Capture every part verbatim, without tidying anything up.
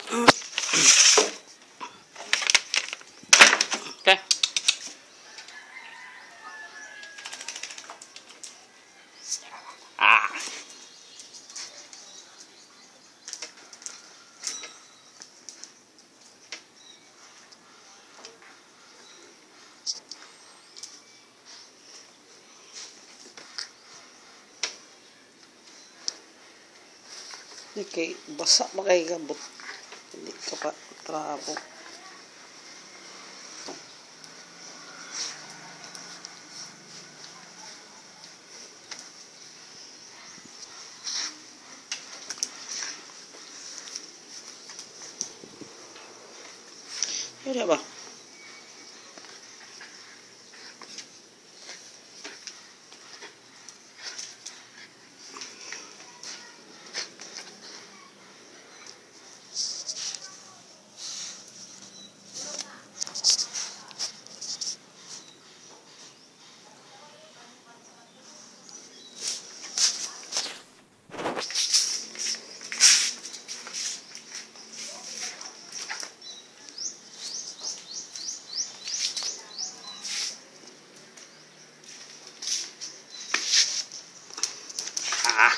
Okay. Ah. Hindi kay basa ba kay gabot. Hindi ka pa trabo. Yun ba? Ah.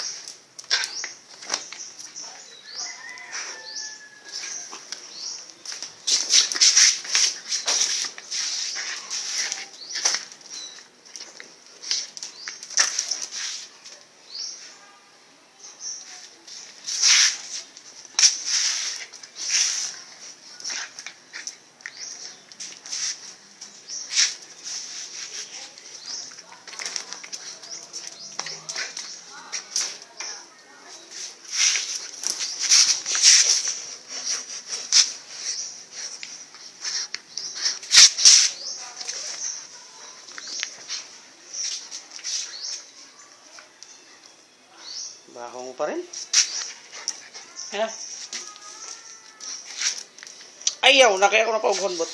Baho mo pa rin? Yeah. Ayaw na kaya ako napaughon bot.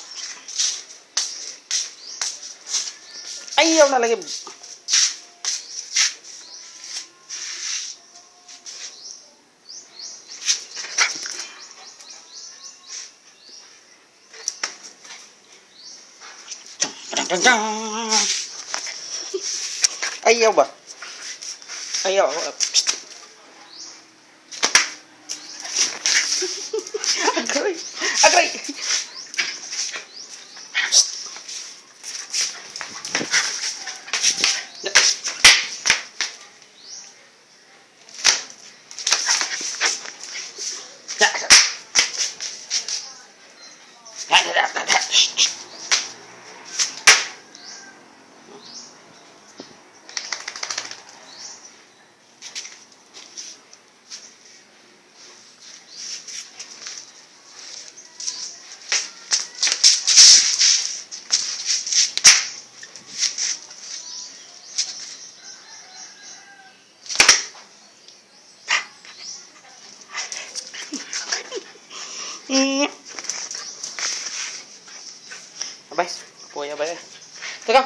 Ayaw na lagi. Ayaw ba? Ayaw. Agray. Agray. Hmm. Abay, kuya ba ya? Teka.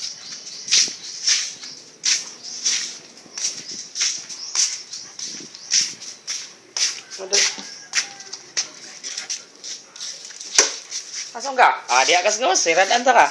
Ada. Asam ka? Ah, dia kas gawas, sirat anta ka.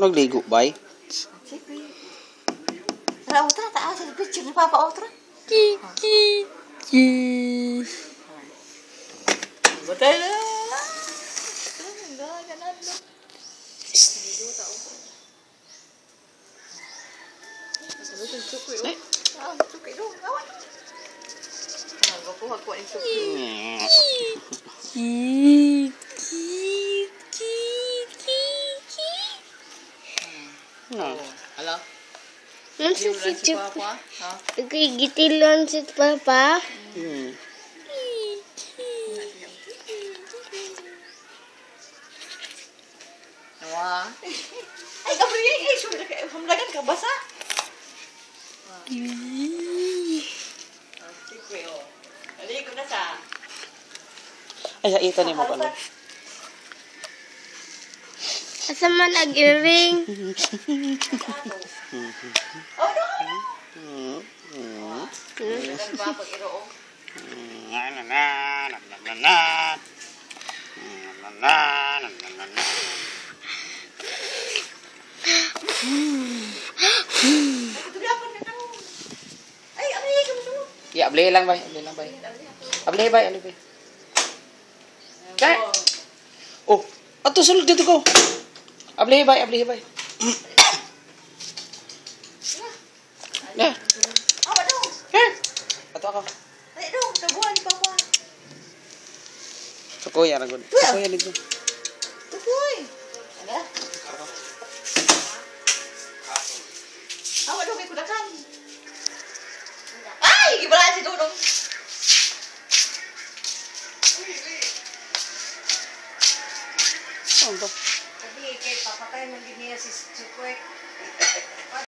Nagligo, bay? Sige. Tara, otra. Taas sa picture ni Papa, otra. Kiki. Kiki. Batay na. Ganun, no? Eh. Ah, suki dong. Awan. Ah, gapuha ko ni suki. Kiki. Kiki. No. Hala. Ano Di mo sa lang si si Papa. Ha? Nagigitilan si Papa? Hmm. Nawa. Ay, kabri. Ay, sumda ka. Hamlagan ka. Basa. Sige, oh. Dali ko na sa. Ay, ito ni mo pa. Asa man nag-ring? Oh, no, no. Hmm. Hmm. Ganun ba pag iro? Na na na na na na na. Na na na na na na. Tudapan na ka. Ay, ano yung gusto mo? Ya, abli lang, bay. Abli lang, bay. Abli, bay. Abli, bay. Kay. Oh, ato sulod dito ko. Abli, bay. Abli, bay. Ya. Awa daw. Eh. Ato ako. Ay, daw. Tabuhan ni Papa. Tukoy, ara gud. Tukoy, ali gud. Tukoy. Ano? Awa daw kay kudakan. Ay, gibala si Dudong. Ano to? Sabi kay papatay man din niya si Sukwek.